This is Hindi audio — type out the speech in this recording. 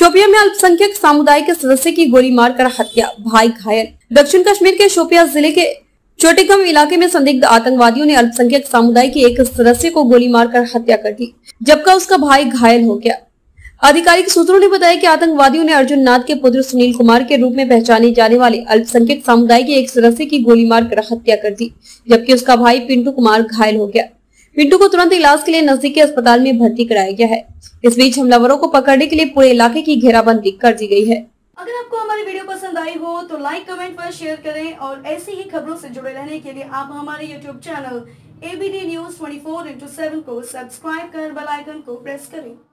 शोपियां में अल्पसंख्यक समुदाय के सदस्य की गोली मारकर हत्या, भाई घायल। दक्षिण कश्मीर के शोपियां जिले के चोटिगम इलाके में संदिग्ध आतंकवादियों ने अल्पसंख्यक समुदाय के एक सदस्य को गोली मारकर हत्या कर दी, जबकि उसका भाई घायल हो गया। आधिकारिक सूत्रों ने बताया कि आतंकवादियों ने अर्जुन नाथ के पुत्र सुनील कुमार के रूप में पहचाने जाने वाले अल्पसंख्यक समुदाय के एक सदस्य की गोली मारकर हत्या कर दी, जबकि उसका भाई पिंटू कुमार घायल हो गया। पिंटू को तुरंत इलाज के लिए नजदीकी अस्पताल में भर्ती कराया गया है। इस बीच हमलावरों को पकड़ने के लिए पूरे इलाके की घेराबंदी कर दी गई है। अगर आपको हमारी वीडियो पसंद आई हो तो लाइक, कमेंट पर शेयर करें और ऐसी ही खबरों से जुड़े रहने के लिए आप हमारे यूट्यूब चैनल ABD News 24/7 को सब्सक्राइब कर बेल आइकन को प्रेस करें।